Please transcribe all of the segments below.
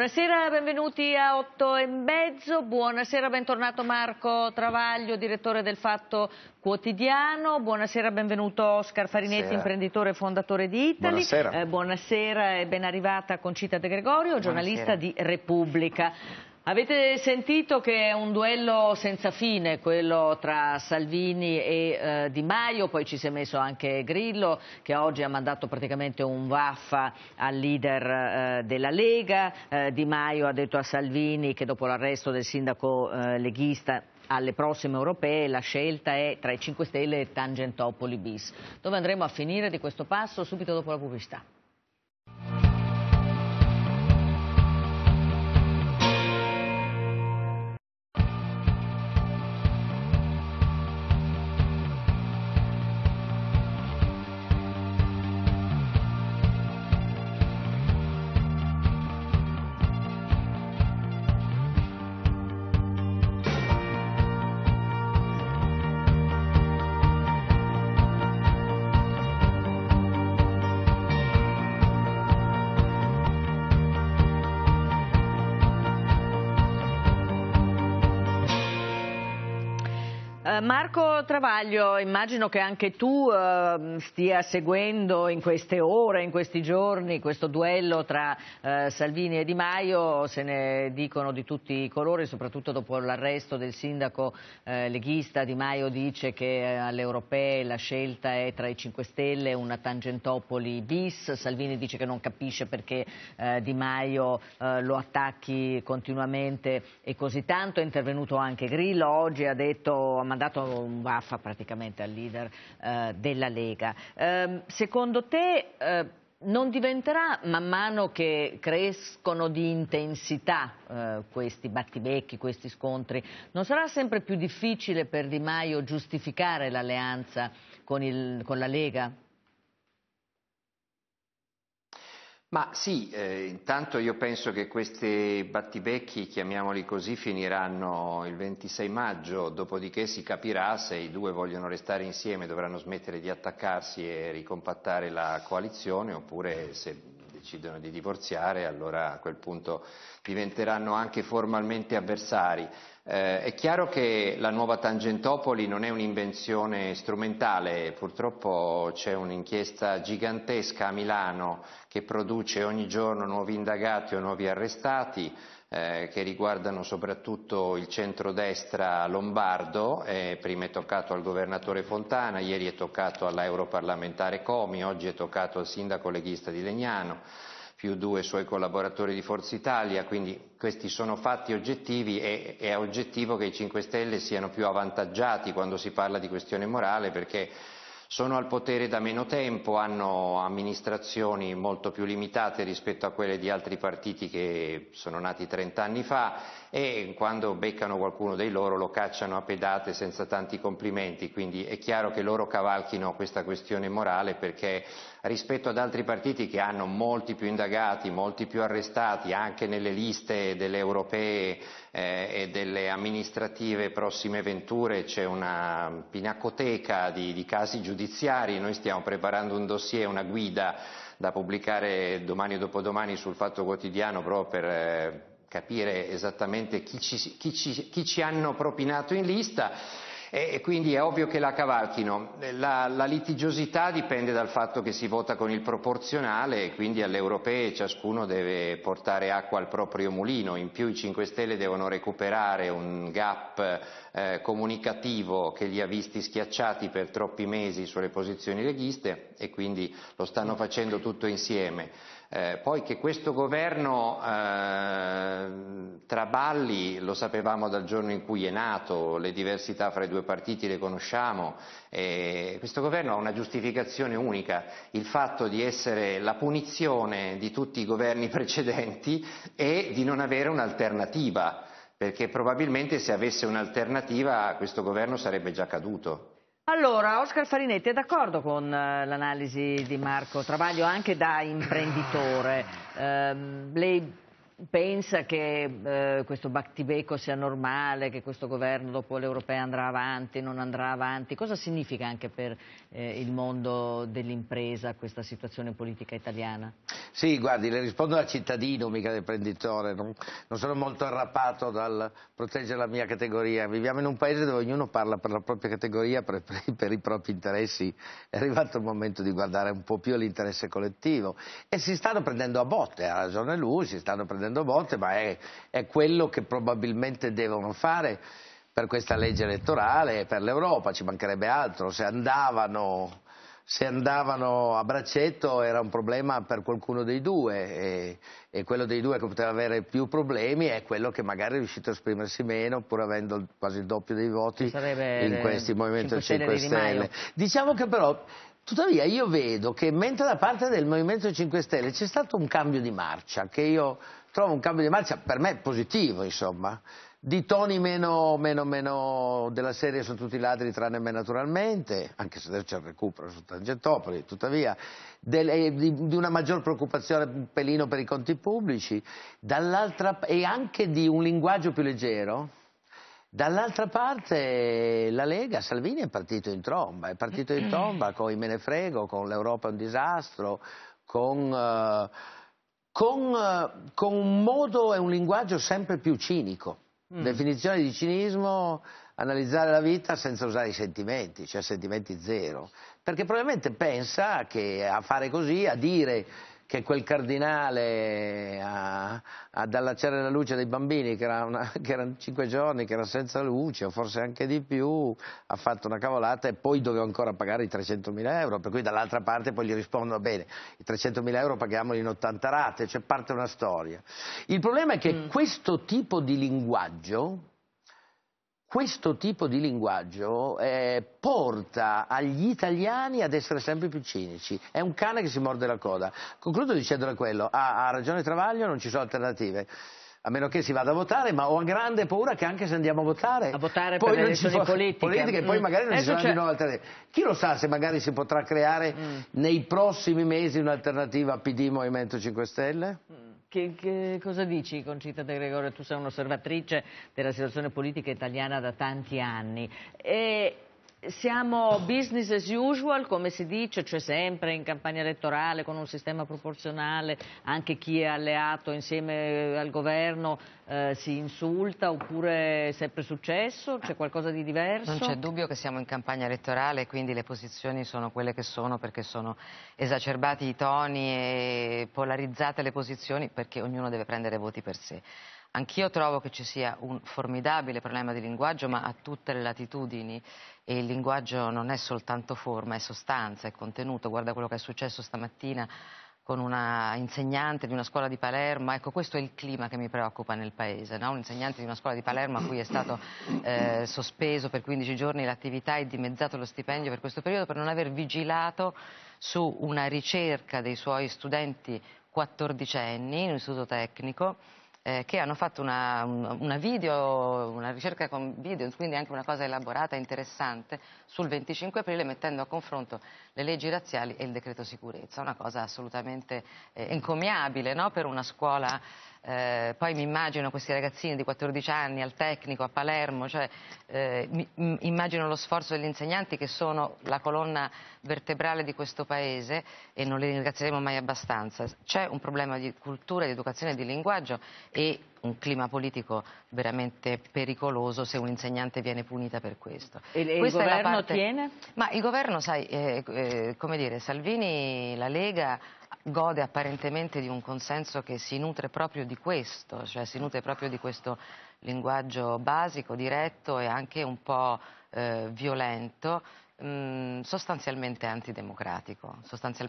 Buonasera, benvenuti a 8:30. Buonasera, bentornato Marco Travaglio, direttore del Fatto Quotidiano. Buonasera, benvenuto Oscar Farinetti, Buonasera. Imprenditore e fondatore di Italy. Buonasera. Buonasera e ben arrivata Concita De Gregorio, giornalista di Repubblica. Avete sentito che è un duello senza fine, quello tra Salvini e Di Maio, poi ci si è messo anche Grillo, che oggi ha mandato praticamente un vaffa al leader della Lega. Di Maio ha detto a Salvini che dopo l'arresto del sindaco leghista alle prossime europee la scelta è tra i 5 Stelle e Tangentopoli bis. Dove andremo a finire di questo passo? Subito dopo la pubblicità. Marco Travaglio, immagino che anche tu stia seguendo in queste ore, in questi giorni, questo duello tra Salvini e Di Maio. Se ne dicono di tutti i colori, soprattutto dopo l'arresto del sindaco leghista. Di Maio dice che alle europee la scelta è tra i 5 Stelle e una Tangentopoli bis. Salvini dice che non capisce perché Di Maio lo attacchi continuamente e così tanto. È intervenuto anche Grillo oggi, ha mandato un vaffa praticamente al leader della Lega. Secondo te non diventerà, man mano che crescono di intensità questi battibecchi, questi scontri, non sarà sempre più difficile per Di Maio giustificare l'alleanza con la Lega? Ma sì, intanto io penso che questi battibecchi, chiamiamoli così, finiranno il 26 maggio, dopodiché si capirà se i due vogliono restare insieme, dovranno smettere di attaccarsi e ricompattare la coalizione, oppure se decidono di divorziare, allora a quel punto diventeranno anche formalmente avversari. È chiaro che la nuova Tangentopoli non è un'invenzione strumentale, purtroppo c'è un'inchiesta gigantesca a Milano che produce ogni giorno nuovi indagati o nuovi arrestati, che riguardano soprattutto il centrodestra lombardo. Prima è toccato al governatore Fontana, ieri è toccato alla europarlamentare Comi, oggi è toccato al sindaco leghista di Legnano, più 2 suoi collaboratori di Forza Italia, quindi questi sono fatti oggettivi e è oggettivo che i 5 Stelle siano più avvantaggiati quando si parla di questione morale, perché sono al potere da meno tempo, hanno amministrazioni molto più limitate rispetto a quelle di altri partiti che sono nati 30 anni fa, e quando beccano qualcuno dei loro lo cacciano a pedate senza tanti complimenti, quindi è chiaro che loro cavalchino questa questione morale, perché rispetto ad altri partiti che hanno molti più indagati, molti più arrestati anche nelle liste delle europee e delle amministrative prossime venture, c'è una pinacoteca di casi giudiziari. Noi stiamo preparando un dossier, una guida da pubblicare domani o dopodomani sul Fatto Quotidiano, proprio per capire esattamente chi ci hanno propinato in lista, e quindi è ovvio che la cavalchino. La litigiosità dipende dal fatto che si vota con il proporzionale e quindi alle europee ciascuno deve portare acqua al proprio mulino. In più i 5 Stelle devono recuperare un gap comunicativo che li ha visti schiacciati per troppi mesi sulle posizioni leghiste, e quindi lo stanno facendo tutto insieme. Poi che questo governo traballi lo sapevamo dal giorno in cui è nato, le diversità fra i due partiti le conosciamo, questo governo ha una giustificazione unica: il fatto di essere la punizione di tutti i governi precedenti e di non avere un'alternativa, perché probabilmente se avesse un'alternativa questo governo sarebbe già caduto. Allora, Oscar Farinetti è d'accordo con l'analisi di Marco Travaglio anche da imprenditore. Lei pensa che questo battibecco sia normale, che questo governo dopo le europee andrà avanti, non andrà avanti? Cosa significa anche per il mondo dell'impresa questa situazione politica italiana? Sì, guardi, le rispondo da cittadino, mica da imprenditore, non sono molto arrappato dal proteggere la mia categoria. Viviamo in un paese dove ognuno parla per la propria categoria, per i propri interessi. È arrivato il momento di guardare un po' più all'interesse collettivo e si stanno prendendo a botte, ha ragione lui, si stanno prendendo a botte, ma è quello che probabilmente devono fare per questa legge elettorale e per l'Europa, ci mancherebbe altro. Se andavano a braccetto era un problema per qualcuno dei due e quello dei due che poteva avere più problemi è quello che magari è riuscito a esprimersi meno pur avendo quasi il doppio dei voti in questi Movimento 5 Stelle. Diciamo che però tuttavia io vedo che mentre da parte del Movimento 5 Stelle c'è stato un cambio di marcia, che io trovo un cambio di marcia per me positivo, insomma, di toni meno della serie sono tutti ladri tranne me naturalmente, anche se adesso c'è il recupero su Tangentopoli, tuttavia di una maggior preoccupazione un pelino per i conti pubblici, e anche di un linguaggio più leggero. Dall'altra parte la Lega, Salvini è partito in tromba con i me ne frego, con l'Europa è un disastro, con un modo e un linguaggio sempre più cinico. Definizione di cinismo, analizzare la vita senza usare i sentimenti, cioè sentimenti zero, perché probabilmente pensa che a fare così, a dire che quel cardinale ad allacciare la luce dei bambini che erano 5 giorni, che era senza luce o forse anche di più, ha fatto una cavolata e poi doveva ancora pagare i 300.000 euro, per cui dall'altra parte poi gli rispondono bene, i 300.000 euro paghiamoli in 80 rate, cioè parte una storia. Il problema è che questo tipo di linguaggio porta agli italiani ad essere sempre più cinici. È un cane che si morde la coda. Concludo dicendole quello, ha ragione Travaglio, non ci sono alternative. A meno che si vada a votare, ma ho grande paura che anche se andiamo a votare poi per le elezioni politiche poi magari non ci saranno di nuovo alternative. Chi lo sa se magari si potrà creare nei prossimi mesi un'alternativa PD Movimento 5 Stelle? Che cosa dici, Concita De Gregorio? Tu sei un'osservatrice della situazione politica italiana da tanti anni. Siamo business as usual, come si dice, cioè sempre in campagna elettorale con un sistema proporzionale, anche chi è alleato insieme al governo si insulta, oppure è sempre successo? C'è qualcosa di diverso? Non c'è dubbio che siamo in campagna elettorale e quindi le posizioni sono quelle che sono perché sono esacerbati i toni e polarizzate le posizioni perché ognuno deve prendere voti per sé. Anch'io trovo che ci sia un formidabile problema di linguaggio, ma a tutte le latitudini, e il linguaggio non è soltanto forma, è sostanza, è contenuto. Guarda quello che è successo stamattina con una insegnante di una scuola di Palermo. Ecco, questo è il clima che mi preoccupa nel paese, no? Un insegnante di una scuola di Palermo a cui è stato sospeso per 15 giorni l'attività e dimezzato lo stipendio per questo periodo per non aver vigilato su una ricerca dei suoi studenti 14enni in un istituto tecnico, che hanno fatto una ricerca con video, quindi anche una cosa elaborata e interessante, sul 25 aprile mettendo a confronto le leggi razziali e il decreto sicurezza, una cosa assolutamente encomiabile, no? Per una scuola. Poi mi immagino questi ragazzini di 14 anni al tecnico a Palermo, cioè, immagino lo sforzo degli insegnanti che sono la colonna vertebrale di questo paese e non li ringrazieremo mai abbastanza. C'è un problema di cultura, di educazione e di linguaggio e un clima politico veramente pericoloso se un insegnante viene punita per questo. E il governo tiene? Ma il governo, sai, come dire, Salvini, la Lega gode apparentemente di un consenso che si nutre proprio di questo, cioè si nutre proprio di questo linguaggio basico, diretto e anche un po' violento, sostanzialmente antidemocratico.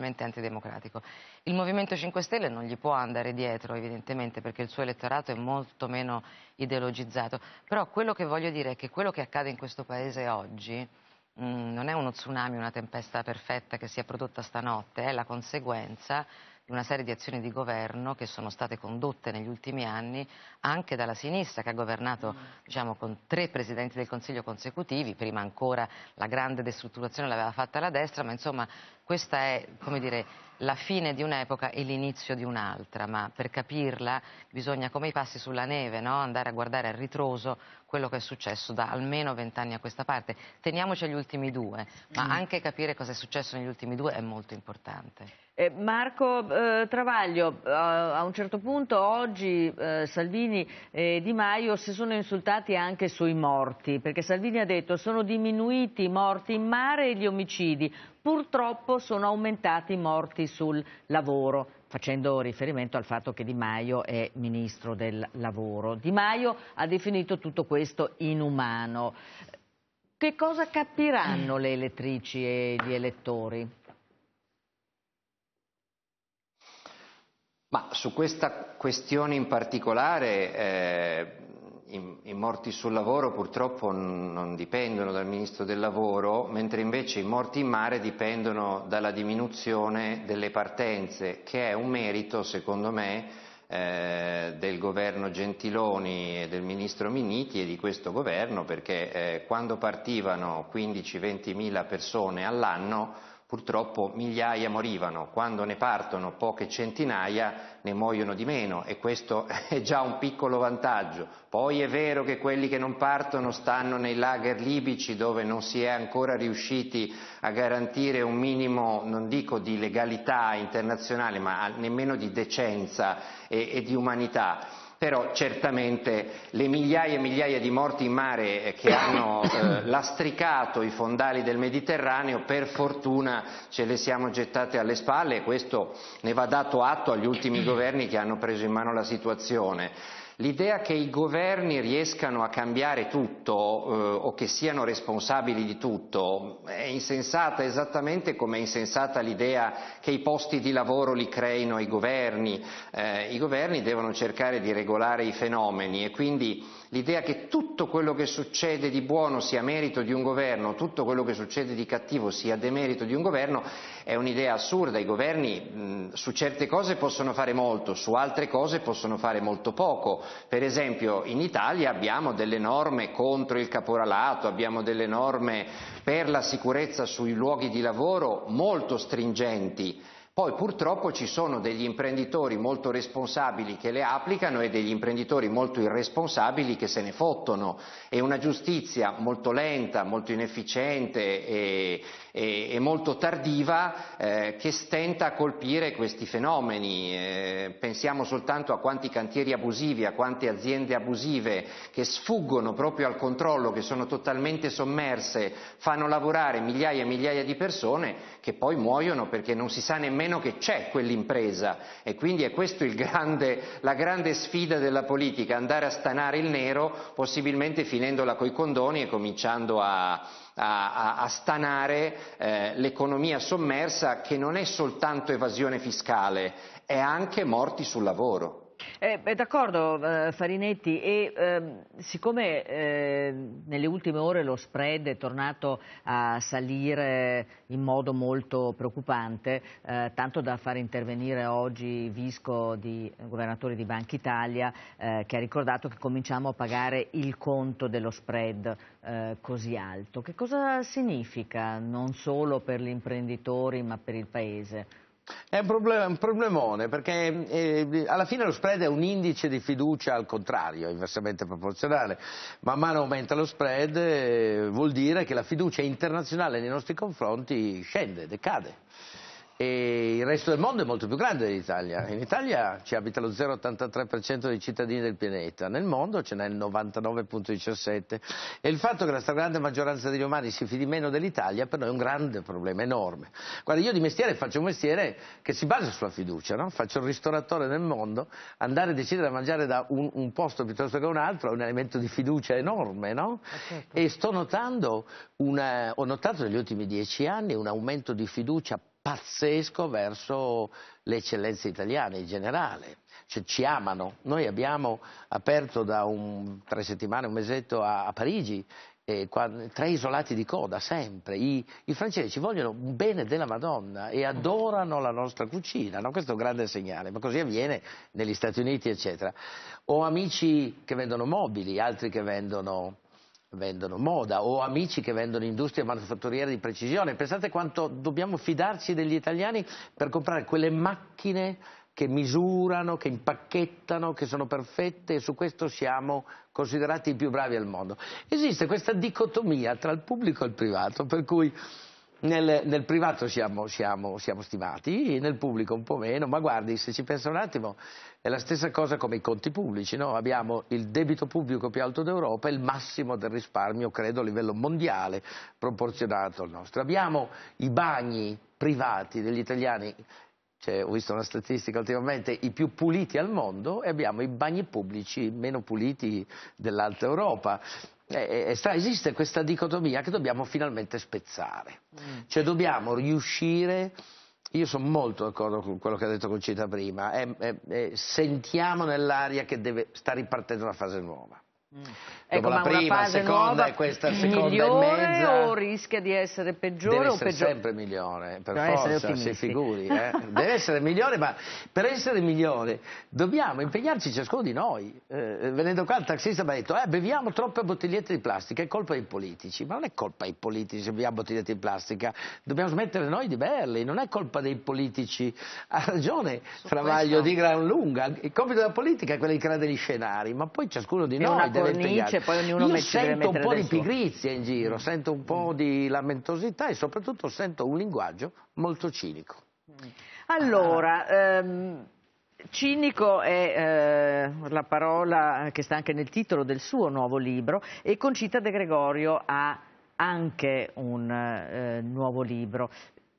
Il Movimento 5 Stelle non gli può andare dietro evidentemente perché il suo elettorato è molto meno ideologizzato, però quello che voglio dire è che quello che accade in questo paese oggi non è uno tsunami, una tempesta perfetta che si è prodotta stanotte, è la conseguenza di una serie di azioni di governo che sono state condotte negli ultimi anni anche dalla sinistra, che ha governato diciamo, con 3 presidenti del Consiglio consecutivi, prima ancora la grande destrutturazione l'aveva fatta la destra, ma insomma questa è, come dire, la fine di un'epoca e l'inizio di un'altra, ma per capirla bisogna, come i passi sulla neve, no? Andare a guardare a ritroso quello che è successo da almeno 20 anni a questa parte. Teniamoci agli ultimi 2, ma anche capire cosa è successo negli ultimi 2 è molto importante. Marco Travaglio, a un certo punto oggi Salvini e Di Maio si sono insultati anche sui morti, perché Salvini ha detto sono diminuiti i morti in mare e gli omicidi, purtroppo sono aumentati i morti sul lavoro, facendo riferimento al fatto che Di Maio è ministro del lavoro. Di Maio ha definito tutto questo inumano. Che cosa capiranno le elettrici e gli elettori? Ma su questa questione in particolare i morti sul lavoro purtroppo non dipendono dal Ministro del Lavoro, mentre invece i morti in mare dipendono dalla diminuzione delle partenze, che è un merito secondo me del governo Gentiloni e del Ministro Minniti e di questo governo, perché quando partivano 15-20 mila persone all'anno purtroppo migliaia morivano, quando ne partono poche centinaia ne muoiono di meno e questo è già un piccolo vantaggio. Poi è vero che quelli che non partono stanno nei lager libici dove non si è ancora riusciti a garantire un minimo, non dico di legalità internazionale, ma nemmeno di decenza e di umanità. Però certamente le migliaia e migliaia di morti in mare che hanno lastricato i fondali del Mediterraneo per fortuna ce le siamo gettate alle spalle e questo ne va dato atto agli ultimi governi che hanno preso in mano la situazione. L'idea che i governi riescano a cambiare tutto o che siano responsabili di tutto è insensata, esattamente come è insensata l'idea che i posti di lavoro li creino i governi. I governi devono cercare di regolare i fenomeni e quindi l'idea che tutto quello che succede di buono sia merito di un governo, tutto quello che succede di cattivo sia demerito di un governo è un'idea assurda. I governi su certe cose possono fare molto, su altre cose possono fare molto poco. Per esempio in Italia abbiamo delle norme contro il caporalato, abbiamo delle norme per la sicurezza sui luoghi di lavoro molto stringenti. Poi purtroppo ci sono degli imprenditori molto responsabili che le applicano e degli imprenditori molto irresponsabili che se ne fottono e una giustizia molto lenta, molto inefficiente e molto tardiva che stenta a colpire questi fenomeni. Pensiamo soltanto a quanti cantieri abusivi, a quante aziende abusive che sfuggono proprio al controllo, che sono totalmente sommerse, fanno lavorare migliaia e migliaia di persone che poi muoiono perché non si sa nemmeno che c'è quell'impresa e quindi è questo la grande sfida della politica, andare a stanare il nero, possibilmente finendola coi condoni e cominciando a stanare l'economia sommersa che non è soltanto evasione fiscale, è anche morti sul lavoro. D'accordo Farinetti, e siccome nelle ultime ore lo spread è tornato a salire in modo molto preoccupante, tanto da far intervenire oggi Visco, governatore di Banca Italia, che ha ricordato che cominciamo a pagare il conto dello spread così alto. Che cosa significa non solo per gli imprenditori ma per il Paese? È un problemone perché alla fine lo spread è un indice di fiducia al contrario, inversamente proporzionale. Man mano aumenta lo spread vuol dire che la fiducia internazionale nei nostri confronti scende, decade. E il resto del mondo è molto più grande dell'Italia. In Italia ci abita lo 0,83% dei cittadini del pianeta, nel mondo ce n'è il 99,17%. E il fatto che la stragrande maggioranza degli umani si fidi meno dell'Italia per noi è un grande problema, enorme. Guarda, io di mestiere faccio un mestiere che si basa sulla fiducia, no? Faccio il ristoratore nel mondo, andare a decidere a mangiare da un posto piuttosto che un altro è un elemento di fiducia enorme, no? E ho notato negli ultimi 10 anni un aumento di fiducia pazzesco verso le eccellenze italiane in generale, cioè ci amano. Noi abbiamo aperto da 3 settimane, un mesetto a Parigi tre isolati di coda, sempre. I francesi ci vogliono un bene della Madonna e adorano la nostra cucina, no? Questo è un grande segnale, ma così avviene negli Stati Uniti, eccetera. Ho amici che vendono mobili, altri che vendono moda, o amici che vendono industria manifatturiera di precisione. Pensate quanto dobbiamo fidarci degli italiani per comprare quelle macchine che misurano, che impacchettano, che sono perfette, e su questo siamo considerati i più bravi al mondo. Esiste questa dicotomia tra il pubblico e il privato, per cui nel privato siamo stimati, nel pubblico un po' meno, ma guardi, se ci pensa un attimo, è la stessa cosa come i conti pubblici, no? Abbiamo il debito pubblico più alto d'Europa e il massimo del risparmio, credo, a livello mondiale, proporzionato al nostro. Abbiamo i bagni privati degli italiani, ho visto una statistica ultimamente, i più puliti al mondo, e abbiamo i bagni pubblici meno puliti dell'Alta Europa. Esiste questa dicotomia che dobbiamo finalmente spezzare. Cioè dobbiamo riuscire, io sono molto d'accordo con quello che ha detto Conchita prima, sentiamo nell'aria che sta ripartendo una fase nuova. Ecco, la prima, una fase seconda nuova e questa seconda migliore e mezza, o rischia di essere peggiore? deve o essere peggiore? sempre migliore, per Bisogna essere forza, si ottimisti. figuri. Deve essere migliore, ma per essere migliore dobbiamo impegnarci ciascuno di noi. Venendo qua il taxista mi ha detto beviamo troppe bottigliette di plastica, è colpa dei politici. Ma non è colpa dei politici se beviamo bottigliette di plastica, dobbiamo smettere noi di berle, non è colpa dei politici. Ha ragione Travaglio di gran lunga, il compito della politica è quello di creare degli scenari, ma poi ciascuno di noi una deve cornice, impegnarsi. poi ognuno Io deve sento un mettere po' del di suo. pigrizia in giro, sento un po' di lamentosità e soprattutto sento un linguaggio molto cinico. Allora, cinico è la parola che sta anche nel titolo del suo nuovo libro, e Conchita De Gregorio ha anche un nuovo libro.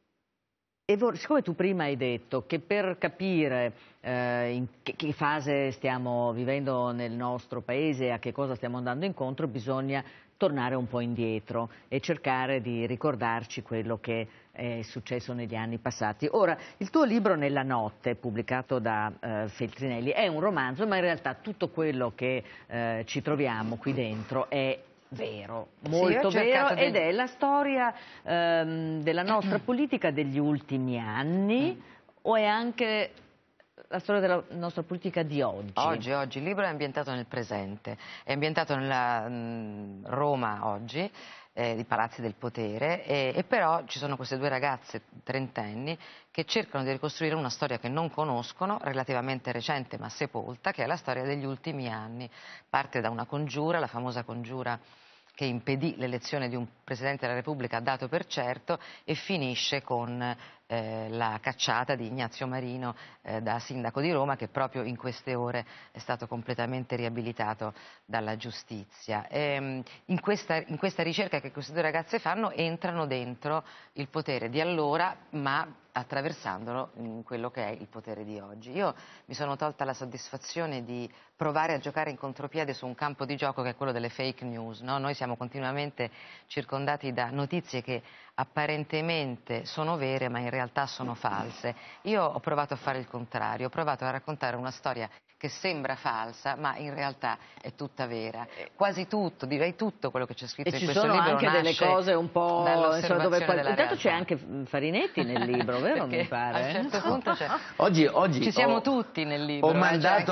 E siccome tu prima hai detto che per capire in che fase stiamo vivendo nel nostro paese e a che cosa stiamo andando incontro, bisogna tornare un po' indietro e cercare di ricordarci quello che è successo negli anni passati. Ora, il tuo libro Nella notte, pubblicato da Feltrinelli, è un romanzo, ma in realtà tutto quello che ci troviamo qui dentro è vero, molto vero, ed è la storia della nostra politica degli ultimi anni, o è anche la storia della nostra politica di oggi? Oggi. Il libro è ambientato nel presente, è ambientato nella Roma oggi, di Palazzi del Potere, e però ci sono queste due ragazze trentenni che cercano di ricostruire una storia che non conoscono, relativamente recente ma sepolta, che è la storia degli ultimi anni. Parte da una congiura, la famosa congiura che impedì l'elezione di un Presidente della Repubblica dato per certo, e finisce con la cacciata di Ignazio Marino da sindaco di Roma, che proprio in queste ore è stato completamente riabilitato dalla giustizia. In questa ricerca che queste due ragazze fanno, entrano dentro il potere di allora, ma attraversandolo in quello che è il potere di oggi. Io mi sono tolta la soddisfazione di provare a giocare in contropiede su un campo di gioco che è quello delle fake news, no? Noi siamo continuamente circondati da notizie che apparentemente sono vere ma in realtà sono false. Io ho provato a fare il contrario, ho provato a raccontare una storia che sembra falsa ma in realtà è tutta vera. Quasi tutto, direi tutto quello che c'è scritto in questo libro nasce. E ci sono anche delle cose un po' intanto c'è anche Farinetti nel libro, vero? Mi pare. A un certo punto oggi ci siamo tutti nel libro. Ho mandato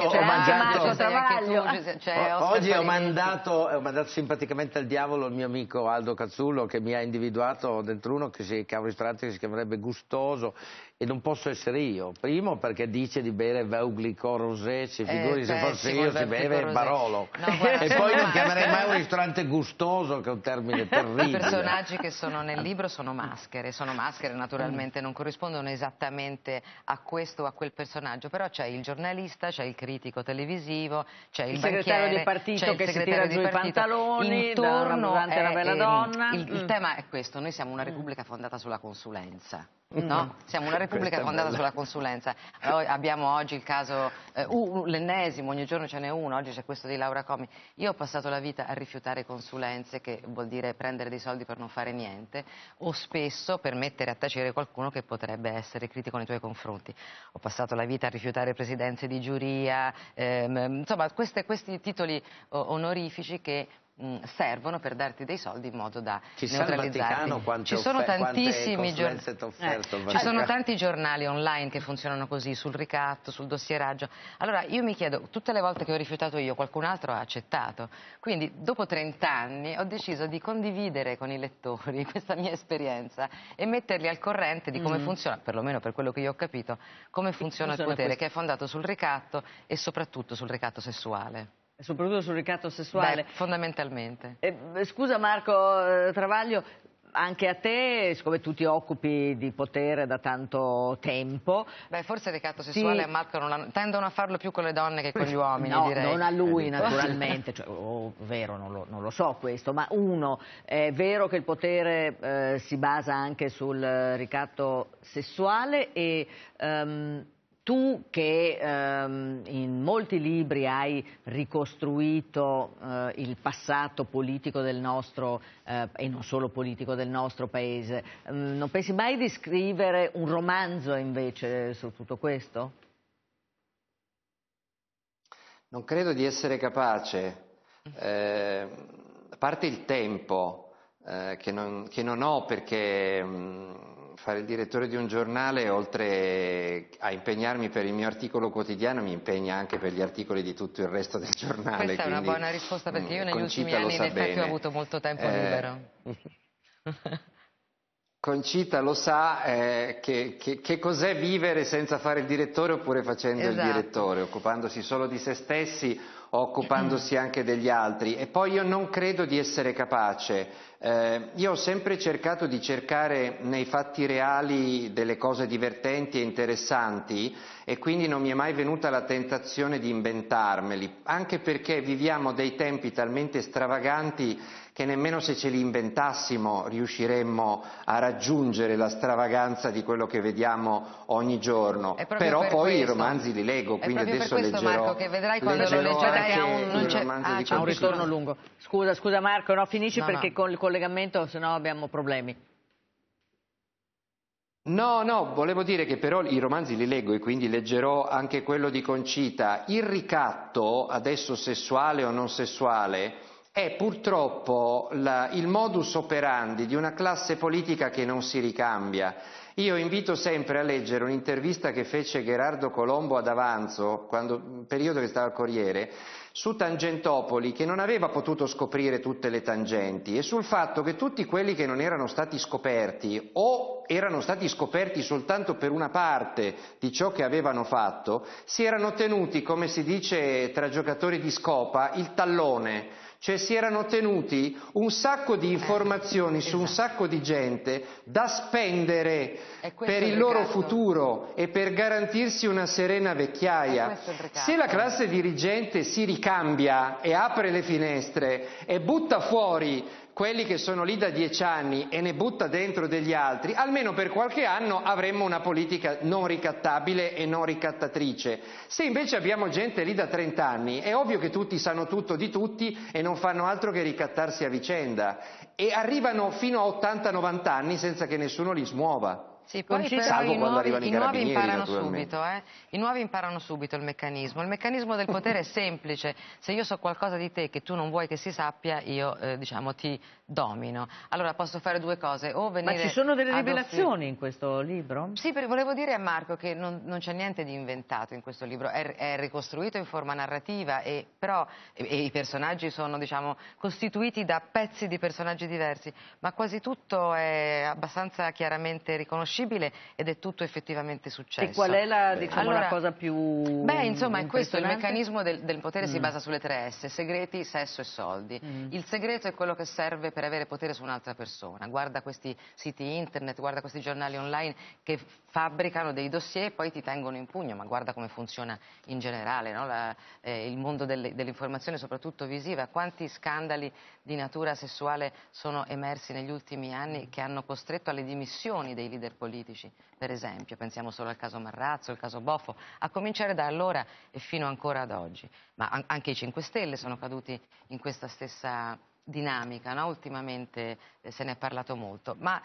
simpaticamente al diavolo il mio amico Aldo Cazzullo, che mi ha individuato dentro uno che è un ristorante che si chiamerebbe Gustoso, e non posso essere io. Primo perché dice di bere Veuglicò Rosé, si figuri se fosse io si beve Barolo. E poi non chiamerei mai un ristorante gustoso, che è un termine terribile. I personaggi che sono nel libro sono maschere naturalmente, non corrispondono esattamente a questo o a quel personaggio, però c'è il giornalista, c'è il critico televisivo, c'è il segretario di partito che si tira giù i pantaloni, intorno davanti alla bella donna. Il tema è questo: noi siamo una repubblica fondata sulla consulenza. No? Siamo una repubblica fondata sulla consulenza. Abbiamo oggi il caso, l'ennesimo, ogni giorno ce n'è uno, oggi c'è questo di Laura Comi. Io ho passato la vita a rifiutare consulenze, che vuol dire prendere dei soldi per non fare niente, o spesso per mettere a tacere qualcuno che potrebbe essere critico nei tuoi confronti. Ho passato la vita a rifiutare presidenze di giuria, insomma questi titoli onorifici che servono per darti dei soldi in modo da Chissà il Vaticano neutralizzarti. Ci sono tantissimi ci sono tanti giornali online che funzionano così, sul ricatto, sul dossieraggio. Allora io mi chiedo, tutte le volte che ho rifiutato io, qualcun altro ha accettato. Quindi dopo 30 anni ho deciso di condividere con i lettori questa mia esperienza e metterli al corrente di come funziona, perlomeno per quello che io ho capito, come funziona il potere, che è fondato sul ricatto e soprattutto sul ricatto sessuale. Soprattutto sul ricatto sessuale? Beh, fondamentalmente. Scusa Marco Travaglio, anche a te, siccome tu ti occupi di potere da tanto tempo... Beh, forse il ricatto sessuale a Marco tendono a farlo più con le donne che con gli uomini, no, direi. non a lui naturalmente, cioè, vero, non lo so questo, ma è vero che il potere si basa anche sul ricatto sessuale e... tu che in molti libri hai ricostruito il passato politico del nostro, e non solo politico del nostro paese, non pensi mai di scrivere un romanzo invece su tutto questo? Non credo di essere capace, a parte il tempo che non ho perché... fare il direttore di un giornale, oltre a impegnarmi per il mio articolo quotidiano, mi impegna anche per gli articoli di tutto il resto del giornale. Questa è una buona risposta, perché io negli ultimi anni in effetti ho avuto molto tempo libero. Concita lo sa che cos'è vivere senza fare il direttore oppure facendo il direttore, occupandosi solo di se stessi o occupandosi anche degli altri. E poi io non credo di essere capace. Io ho sempre cercato di cercare nei fatti reali delle cose divertenti e interessanti e quindi non mi è mai venuta la tentazione di inventarmeli, anche perché viviamo dei tempi talmente stravaganti che nemmeno se ce li inventassimo riusciremmo a raggiungere la stravaganza di quello che vediamo ogni giorno. Però poi i romanzi li leggo, quindi adesso leggerò. Marco, che vedrai quando lo leggerai ha un ritorno lungo. Scusa Marco, no, finisci perché con il collegamento sennò abbiamo problemi. No, volevo dire che però i romanzi li leggo e quindi leggerò anche quello di Concita. Il ricatto, adesso sessuale o non sessuale, è purtroppo il modus operandi di una classe politica che non si ricambia. Io invito sempre a leggere un'intervista che fece Gherardo Colombo ad Avanzo, periodo che stava al Corriere, su Tangentopoli, che non aveva potuto scoprire tutte le tangenti, e sul fatto che tutti quelli che non erano stati scoperti o erano stati scoperti soltanto per una parte di ciò che avevano fatto, si erano tenuti, come si dice tra giocatori di scopa, il tallone. Cioè si erano tenuti un sacco di informazioni su un sacco di gente da spendere per il loro futuro e per garantirsi una serena vecchiaia. Se la classe dirigente si ricambia e apre le finestre e butta fuori quelli che sono lì da 10 anni e ne butta dentro degli altri, almeno per qualche anno avremmo una politica non ricattabile e non ricattatrice. Se invece abbiamo gente lì da 30 anni, è ovvio che tutti sanno tutto di tutti e non fanno altro che ricattarsi a vicenda e arrivano fino a 80-90 anni senza che nessuno li smuova. Sì, poi salvo quando arrivano i carabinieri, imparano subito, I nuovi imparano subito il meccanismo del potere è semplice. Se io so qualcosa di te che tu non vuoi che si sappia, io diciamo ti domino. Allora posso fare due cose, o venire... Ma ci sono delle rivelazioni in questo libro? Sì, volevo dire a Marco che non c'è niente di inventato in questo libro, è ricostruito in forma narrativa, però i personaggi sono, diciamo, costituiti da pezzi di personaggi diversi, ma quasi tutto è abbastanza chiaramente riconoscibile ed è tutto effettivamente successo. E qual è la cosa più Beh, insomma, è questo, il meccanismo del potere si basa sulle 3 S, segreti, sesso e soldi. Il segreto è quello che serve per avere potere su un'altra persona. Guarda questi siti internet, guarda questi giornali online che fabbricano dei dossier e poi ti tengono in pugno, ma guarda come funziona in generale, no? Il mondo dell'informazione, soprattutto visiva. Quanti scandali di natura sessuale sono emersi negli ultimi anni che hanno costretto alle dimissioni dei leader politici, per esempio, pensiamo solo al caso Marrazzo, al caso Boffo, a cominciare da allora e fino ancora ad oggi. Ma anche i 5 Stelle sono caduti in questa stessa dinamica, no? Ultimamente se ne è parlato molto. Ma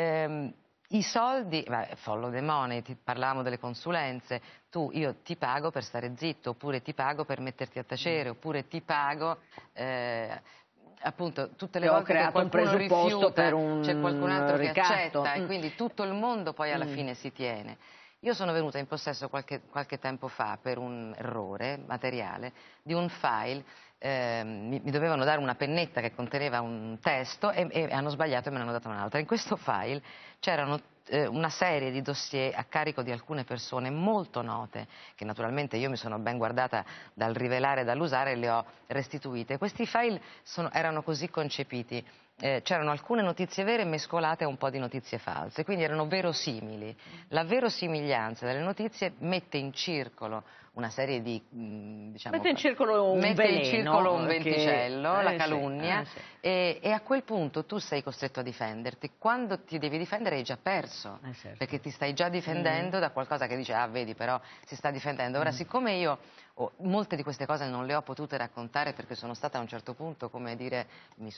i soldi, follow the money, parlavamo delle consulenze, io ti pago per stare zitto, oppure ti pago per metterti a tacere, oppure ti pago... appunto tutte le volte che qualcuno rifiuta per un c'è qualcun altro ricatto. che accetta e quindi tutto il mondo poi alla fine si tiene. Io sono venuta in possesso qualche tempo fa, per un errore materiale, di un file. Mi dovevano dare una pennetta che conteneva un testo e hanno sbagliato e me ne hanno dato un'altra. In questo file c'erano una serie di dossier a carico di alcune persone molto note, che naturalmente io mi sono ben guardata dal rivelare e dall'usare e le ho restituite. Questi file erano così concepiti. C'erano alcune notizie vere mescolate a un po' di notizie false, quindi erano verosimili. La verosimiglianza delle notizie mette in circolo una serie di mette in circolo un venticello, la calunnia, sì. E a quel punto tu sei costretto a difenderti. Quando ti devi difendere hai già perso, certo. perché ti stai già difendendo da qualcosa che dice vedi, però si sta difendendo. Ora, siccome io molte di queste cose non le ho potute raccontare perché sono stata a un certo punto, come dire,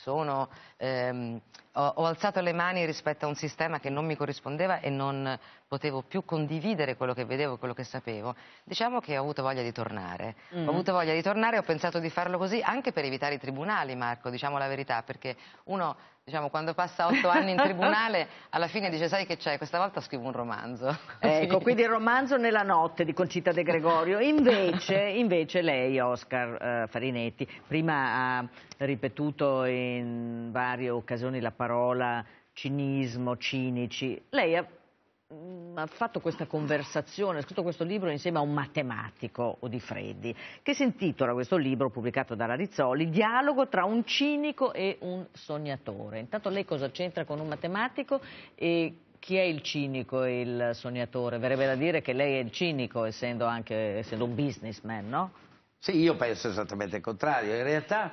ho alzato le mani rispetto a un sistema che non mi corrispondeva e non potevo più condividere quello che vedevo, quello che sapevo. Diciamo che ho avuto voglia di tornare. Ho avuto voglia di tornare, ho pensato di farlo così anche per evitare i tribunali, Marco, diciamo la verità, perché uno, diciamo, quando passa 8 anni in tribunale alla fine dice sai che c'è, questa volta scrivo un romanzo. Ecco, quindi il romanzo Nella notte di Concita De Gregorio. Invece lei, Oscar Farinetti, prima ha ripetuto in varie occasioni la parola cinismo, cinici. Lei ha fatto questa conversazione, ha scritto questo libro insieme a un matematico, Odifreddi, che si intitola, questo libro pubblicato dalla Rizzoli, Dialogo tra un cinico e un sognatore. Intanto lei cosa c'entra con un matematico e chi è il cinico e il sognatore? Verrebbe da dire che lei è il cinico, essendo un businessman, no? Sì, io penso esattamente il contrario. In realtà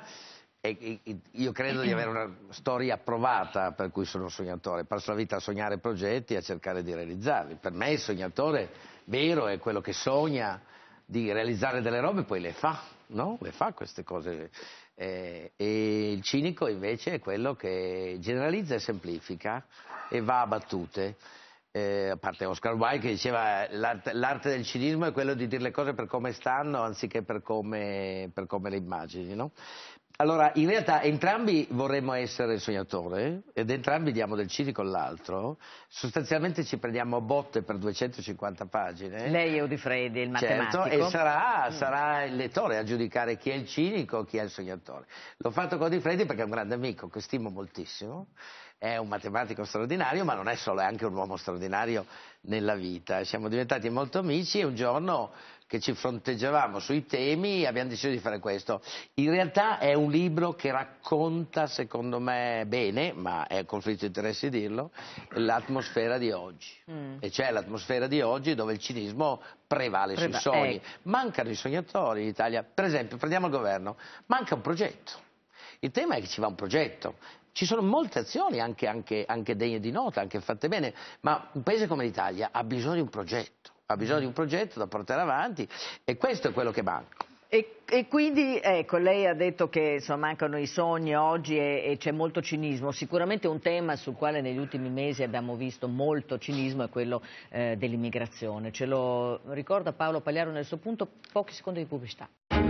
io credo di avere una storia provata per cui sono un sognatore. Passo la vita a sognare progetti e a cercare di realizzarli. Per me il sognatore vero è quello che sogna di realizzare delle robe e poi le fa, no? Le fa queste cose. E il cinico invece è quello che generalizza e semplifica e va a battute. A parte Oscar Wilde che diceva l'arte del cinismo è quello di dire le cose per come stanno anziché per come le immagini, no? Allora, in realtà entrambi vorremmo essere il sognatore ed entrambi diamo del cinico all'altro. Sostanzialmente ci prendiamo a botte per 250 pagine. Lei è Odifreddi, il matematico. Certo, e sarà il lettore a giudicare chi è il cinico e chi è il sognatore. L'ho fatto con Odifreddi perché è un grande amico che stimo moltissimo. È un matematico straordinario, ma non è solo, è anche un uomo straordinario nella vita. Siamo diventati molto amici e un giorno che ci fronteggiavamo sui temi abbiamo deciso di fare questo. In realtà è un libro che racconta, secondo me bene, ma è conflitto di interessi dirlo, l'atmosfera di oggi. E cioè l'atmosfera di oggi dove il cinismo prevale sui sogni. Mancano i sognatori in Italia. Per esempio, prendiamo il governo, manca un progetto. Il tema è che ci va un progetto. Ci sono molte azioni anche degne di nota, anche fatte bene, ma un paese come l'Italia ha bisogno di un progetto. Ha bisogno di un progetto da portare avanti e questo è quello che manca. E quindi, ecco, lei ha detto che insomma, mancano i sogni oggi e c'è molto cinismo. Sicuramente un tema sul quale negli ultimi mesi abbiamo visto molto cinismo è quello dell'immigrazione. Ce lo ricorda Paolo Pagliaro nel suo punto, pochi secondi di pubblicità.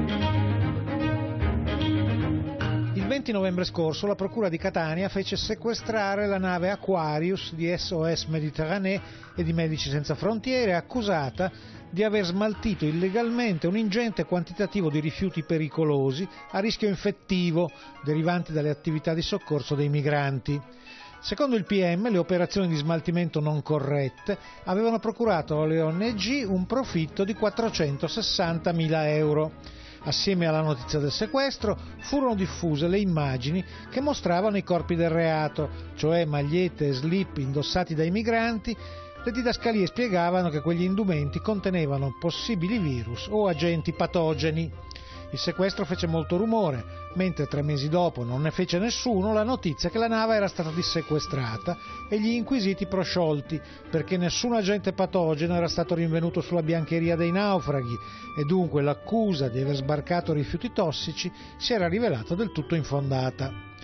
Il 20 novembre scorso la Procura di Catania fece sequestrare la nave Aquarius di SOS Méditerranée e di Medici Senza Frontiere, accusata di aver smaltito illegalmente un ingente quantitativo di rifiuti pericolosi a rischio infettivo derivanti dalle attività di soccorso dei migranti. Secondo il PM, le operazioni di smaltimento non corrette avevano procurato alle ONG un profitto di 460.000 euro. Assieme alla notizia del sequestro furono diffuse le immagini che mostravano i corpi del reato, cioè magliette e slip indossati dai migranti. Le didascalie spiegavano che quegli indumenti contenevano possibili virus o agenti patogeni. Il sequestro fece molto rumore, mentre 3 mesi dopo non ne fece nessuno la notizia che la nave era stata dissequestrata e gli inquisiti prosciolti, perché nessun agente patogeno era stato rinvenuto sulla biancheria dei naufraghi e dunque l'accusa di aver sbarcato rifiuti tossici si era rivelata del tutto infondata.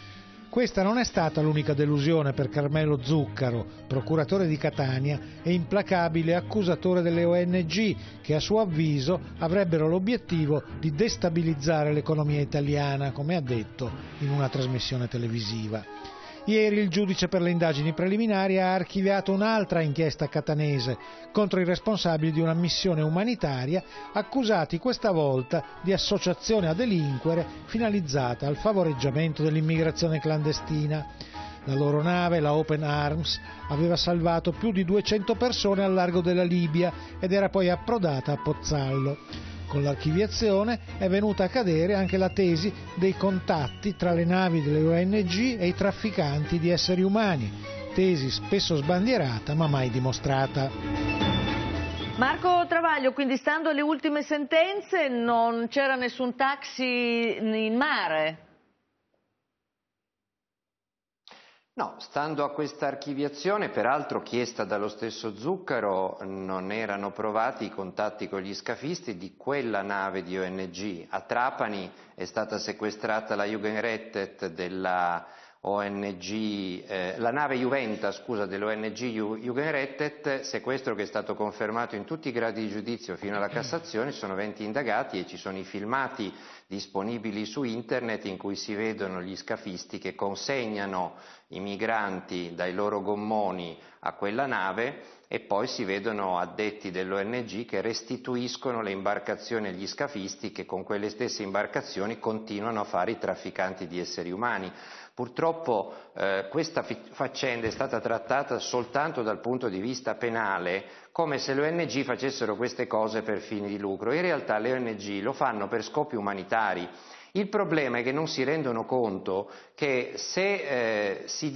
Questa non è stata l'unica delusione per Carmelo Zuccaro, procuratore di Catania e implacabile accusatore delle ONG, che a suo avviso avrebbero l'obiettivo di destabilizzare l'economia italiana, come ha detto in una trasmissione televisiva. Ieri il giudice per le indagini preliminari ha archiviato un'altra inchiesta catanese contro i responsabili di una missione umanitaria, accusati questa volta di associazione a delinquere finalizzata al favoreggiamento dell'immigrazione clandestina. La loro nave, la Open Arms, aveva salvato più di 200 persone al largo della Libia ed era poi approdata a Pozzallo. Con l'archiviazione è venuta a cadere anche la tesi dei contatti tra le navi delle ONG e i trafficanti di esseri umani, tesi spesso sbandierata ma mai dimostrata. Marco Travaglio, quindi stando alle ultime sentenze non c'era nessun taxi in mare? No, stando a questa archiviazione, peraltro chiesta dallo stesso Zuccaro, non erano provati i contatti con gli scafisti di quella nave di ONG. A Trapani è stata sequestrata la Jugendrettet della ONG, la nave Juventa, dell'ONG Jugendrettet, sequestro che è stato confermato in tutti i gradi di giudizio fino alla Cassazione. Sono 20 indagati e ci sono i filmati disponibili su internet in cui si vedono gli scafisti che consegnano i migranti dai loro gommoni a quella nave e poi si vedono addetti dell'ONG che restituiscono le imbarcazioni agli scafisti che con quelle stesse imbarcazioni continuano a fare i trafficanti di esseri umani. Purtroppo questa faccenda è stata trattata soltanto dal punto di vista penale, come se le ONG facessero queste cose per fini di lucro. In realtà le ONG lo fanno per scopi umanitari. Il problema è che non si rendono conto che se si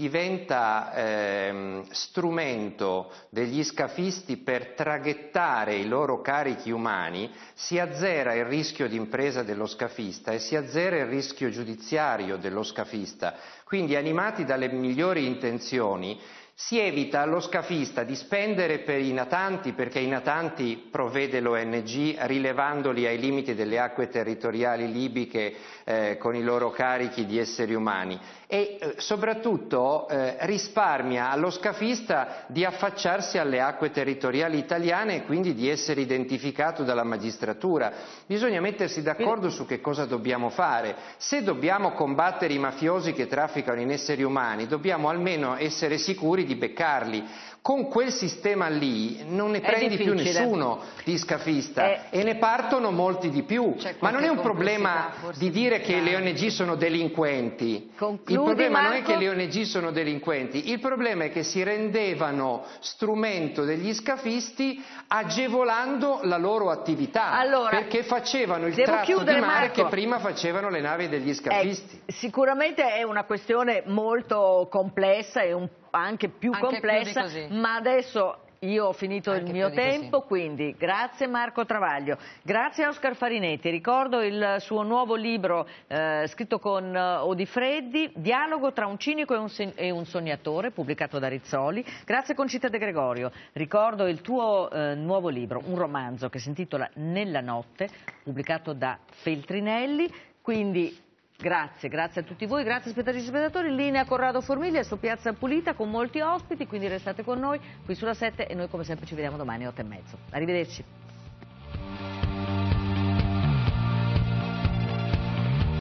diventa strumento degli scafisti per traghettare i loro carichi umani, si azzera il rischio di impresa dello scafista e si azzera il rischio giudiziario dello scafista. Quindi, animati dalle migliori intenzioni, si evita allo scafista di spendere per i natanti, perché i natanti provvede l'ONG rilevandoli ai limiti delle acque territoriali libiche con i loro carichi di esseri umani, e soprattutto risparmia allo scafista di affacciarsi alle acque territoriali italiane e quindi di essere identificato dalla magistratura. Bisogna mettersi d'accordo su che cosa dobbiamo fare. Se dobbiamo combattere i mafiosi che trafficano in esseri umani, dobbiamo almeno essere sicuri di beccarli. Con quel sistema lì non ne prendi più nessuno di scafista e ne partono molti di più. Ma non è un problema di dire che le ONG sono delinquenti. Il problema non è che le ONG sono delinquenti, il problema è che si rendevano strumento degli scafisti agevolando la loro attività, perché facevano il tratto di mare che prima facevano le navi degli scafisti. Sicuramente è una questione molto complessa e anche più complessa, ma adesso io ho finito il mio tempo, quindi grazie Marco Travaglio, grazie a Oscar Farinetti. Ricordo il suo nuovo libro scritto con Odifreddi, Dialogo tra un cinico e un sognatore, pubblicato da Rizzoli. Grazie Concita De Gregorio. Ricordo il tuo nuovo libro, un romanzo che si intitola Nella notte, pubblicato da Feltrinelli. Quindi grazie a tutti voi, grazie spettatrici e spettatori. In linea Corrado Formiglia su Piazza Pulita con molti ospiti, quindi restate con noi qui sulla 7 e noi come sempre ci vediamo domani alle 8:30. Arrivederci.